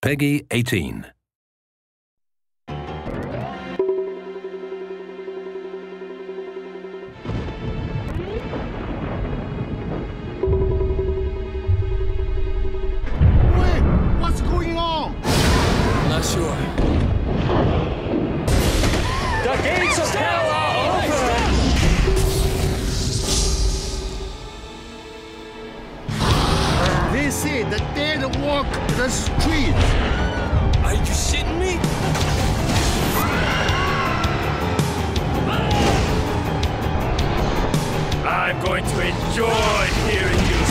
Peggy 18. Wait, what's going on? Not sure. The gates of hell are open! They say the dead walk the streets. Are you shitting me? I'm going to enjoy hearing you